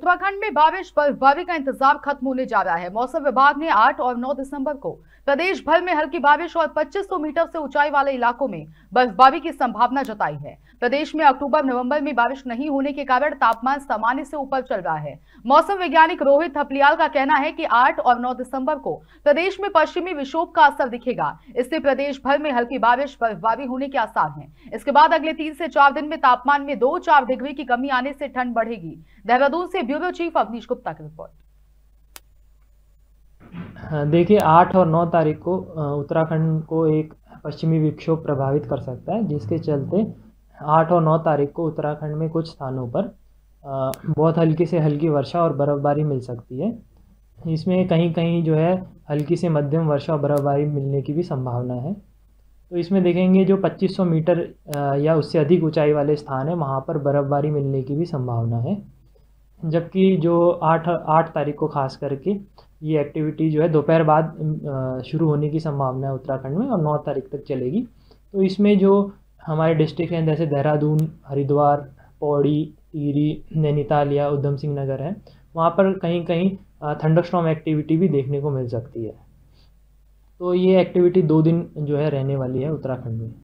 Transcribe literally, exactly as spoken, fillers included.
उत्तराखंड में बारिश बर्फबारी का इंतजाम खत्म होने जा रहा है। मौसम विभाग ने आठ और नौ दिसंबर को प्रदेश भर में हल्की बारिश और पच्चीस सौ मीटर से ऊंचाई वाले इलाकों में बर्फबारी की संभावना जताई है। प्रदेश में अक्टूबर नवंबर में बारिश नहीं होने के कारण तापमान सामान्य से ऊपर चल रहा है। मौसम वैज्ञानिक रोहित थपलियाल का कहना है कि आठ और नौ दिसंबर को प्रदेश में पश्चिमी विक्षोभ का असर दिखेगा। इससे प्रदेश भर में हल्की बारिश बर्फबारी होने के आसार हैं। इसके बाद अगले तीन से चार दिन में तापमान में दो चार डिग्री की कमी आने से ठंड बढ़ेगी। देहरादून से ब्यूरो चीफ अवनीश गुप्ता की रिपोर्ट। देखिए, आठ और नौ तारीख को उत्तराखंड को एक पश्चिमी विक्षोभ प्रभावित कर सकता है, जिसके चलते आठ और नौ तारीख को उत्तराखंड में कुछ स्थानों पर बहुत हल्की से हल्की वर्षा और बर्फबारी मिल सकती है। इसमें कहीं कहीं जो है हल्की से मध्यम वर्षा और बर्फबारी मिलने की भी संभावना है। तो इसमें देखेंगे जो पच्चीस सौ मीटर या उससे अधिक ऊंचाई वाले स्थान है, वहाँ पर बर्फबारी मिलने की भी संभावना है। जबकि जो आठ आठ तारीख को खास करके ये एक्टिविटी जो है दोपहर बाद शुरू होने की संभावना है उत्तराखंड में और नौ तारीख तक चलेगी। तो इसमें जो हमारे डिस्ट्रिक्ट हैं जैसे देहरादून, हरिद्वार, पौड़ी, टिहरी, नैनीताल या उधम सिंह नगर है, वहाँ पर कहीं कहीं थंडरस्टॉर्म एक्टिविटी भी देखने को मिल सकती है। तो ये एक्टिविटी दो दिन जो है रहने वाली है उत्तराखंड में।